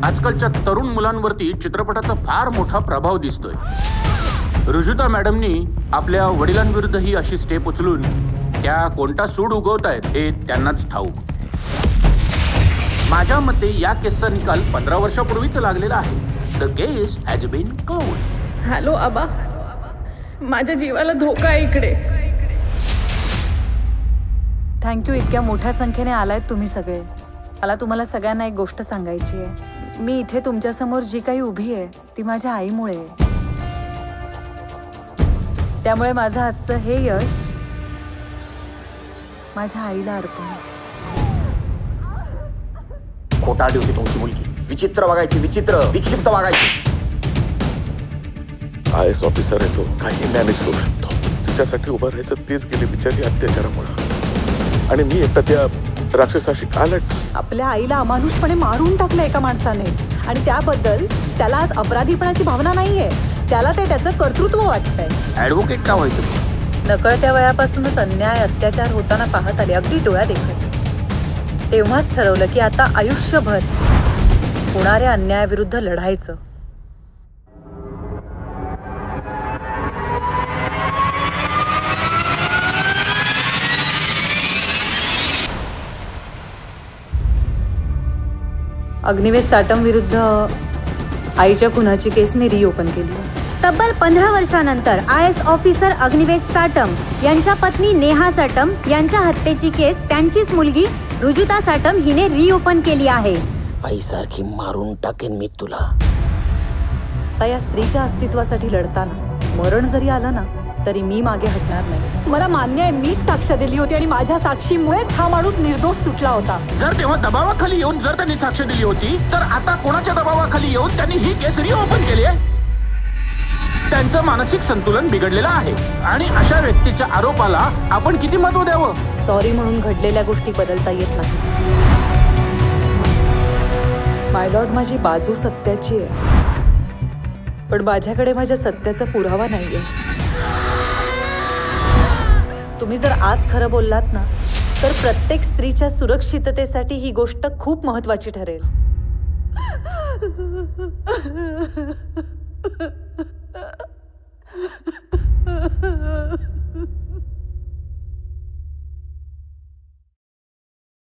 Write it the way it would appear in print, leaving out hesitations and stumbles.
आजकालच्या तरुण मुलांवरती चित्रपटाचा फार मोठा प्रभाव दिसतोय. रुजुता मॅडमनी आपल्या वडिलांविरुद्ध ही अशी स्टेप उचलून त्या कोणता सूड उगवतायत हे त्यांनाच ठाऊक. माझ्या मते या केसचा निकाल 15 वर्षापूर्वीच लागलेला आहे. The case has been close. Hello Aba, माझ्या जीवाला धोका आहे इकडे. थँक्यू. इतक्या मोठ्या संख्येने आलायत तुम्ही सगळे. मला तुम्हाला सगळ्यांना एक गोष्ट सांगायची आहे. मी इथे तुमच्यासमोर जी काही उभी आहे ती माझ्या आईमुळे आहे. त्यामुळे माझं आजचं हे यश माझ्या आईला अर्पण. खोटारडी होती तुमची मुलगी. विचित्र वागायची, विचित्र विक्षिप्त वागायची. IAS ऑफिसर आहे तो, काही मॅनेज करू शकतो. तिच्यासाठी उभं राहायचं तेच गेले बिचारी अत्याचारामुळे. आणि मी एकटा त्या राक्षसाशी का लढतो? आपल्या आईला अमानुषपणे मारून टाकलं एका माणसाने आणि त्याबद्दल त्याला आज अपराधीपणाची भावना नाहीये. त्याला ते त्याचं कर्तृत्व वाटतंय. ऍडव्होकेट का व्हायचं? नकळत्या वयापासूनच अन्याय अत्याचार होताना पाहत आले, अगदी डोळ्यात देखत. तेव्हाच ठरवलं की आता आयुष्यभर होणाऱ्या अन्यायाविरुद्ध लढायचं. अग्निवेश साटम विरुद्ध आईच्या खुनाची केस मी रिओपन केली. तब्बल 15 वर्षानंतर IAS ऑफिसर अग्निवेश साटम यांच्या पत्नी नेहा साटम यांच्या हत्येची केस त्यांचीच मुलगी रुजुता साटम हिने रिओपन केली आहे. आईसारखी मारून टाकेन मी तुला. आता या स्त्रीच्या अस्तित्वासाठी लढताना मरण जरी आलं ना तरी मी मागे हटणार नाही. मला मान्य आहे, मीच साक्ष दिली होती आणि माझ्या साक्षीमुळेच हा माणूस निर्दोष सुटला होता. जर तेव्हा दबावाखाली येऊन जर त्यांनी साक्ष दिली होती तर आता कोणाच्या दबावाखाली येऊन त्यांनी ही केस रिओपन केली आहे? त्यांचं मानसिक संतुलन बिघडलेलं आहे आणि अशा व्यक्तीच्या आरोपाला आपण किती महत्व द्यावं? सॉरी म्हणून घडलेल्या गोष्टी बदलता येत नाही. माय लॉर्ड, माझी बाजू सत्याची आहे पण माझ्याकडे माझ्या सत्याचा पुरावा नाहीये. तुम्ही जर आज खरं बोललात ना तर प्रत्येक स्त्रीच्या सुरक्षिततेसाठी ही गोष्ट खूप महत्त्वाची ठरेल.